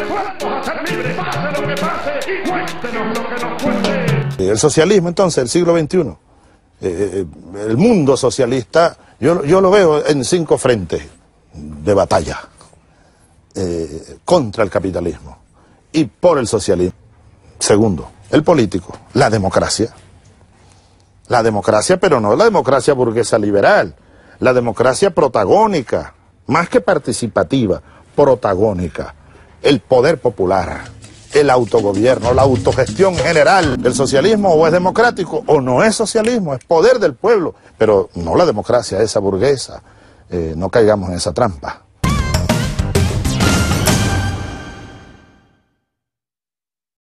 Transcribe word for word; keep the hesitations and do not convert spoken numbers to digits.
resueltos a ser libres, pase lo que pase y cuéntenos lo que nos cuente. El socialismo, entonces, el siglo veintiuno, eh, el mundo socialista, yo, yo lo veo en cinco frentes de batalla eh, contra el capitalismo y por el socialismo. Segundo, el político, la democracia. La democracia, pero no la democracia burguesa liberal, la democracia protagónica, más que participativa, protagónica, el poder popular, el autogobierno, la autogestión general. El socialismo o es democrático o no es socialismo, es poder del pueblo, pero no la democracia esa burguesa. Eh, no caigamos en esa trampa.